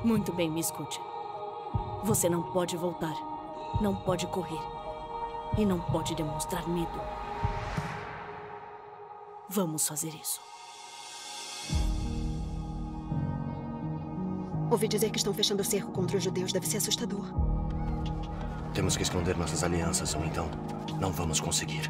Muito bem, me escute. Você não pode voltar. Não pode correr. E não pode demonstrar medo. Vamos fazer isso. Ouvi dizer que estão fechando o cerco contra os judeus. Deve ser assustador. Temos que esconder nossas alianças, ou então não vamos conseguir.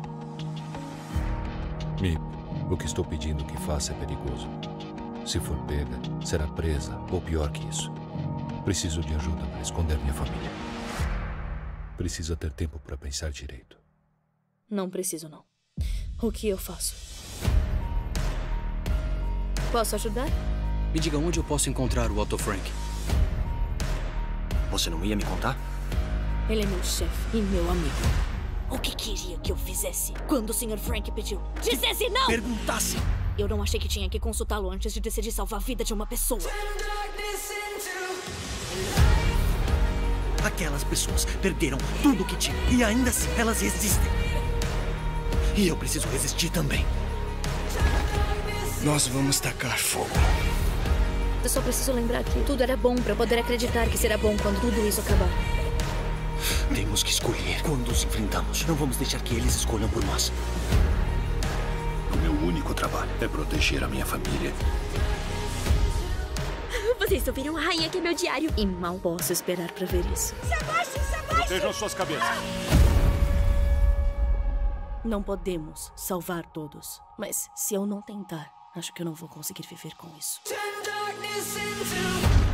Mip, o que estou pedindo que faça é perigoso. Se for pega, será presa, ou pior que isso. Preciso de ajuda para esconder minha família. Precisa ter tempo para pensar direito. Não preciso, não. O que eu faço? Posso ajudar? Me diga onde eu posso encontrar o Otto Frank. Você não ia me contar? Ele é meu chefe e meu amigo. O que queria que eu fizesse quando o Sr. Frank pediu? Dissesse não! Perguntasse! Eu não achei que tinha que consultá-lo antes de decidir salvar a vida de uma pessoa. Aquelas pessoas perderam tudo o que tinham e ainda assim elas resistem. E eu preciso resistir também. Nós vamos tacar fogo. Eu só preciso lembrar que tudo era bom pra poder acreditar que será bom quando tudo isso acabar. Temos que escolher quando os enfrentamos. Não vamos deixar que eles escolham por nós. O meu único trabalho é proteger a minha família. Vocês ouviram a rainha que é meu diário? E mal posso esperar pra ver isso. Sebastião, Sebastião! Protejam suas cabeças. Não podemos salvar todos. Mas se eu não tentar, acho que eu não vou conseguir viver com isso. Turn darkness into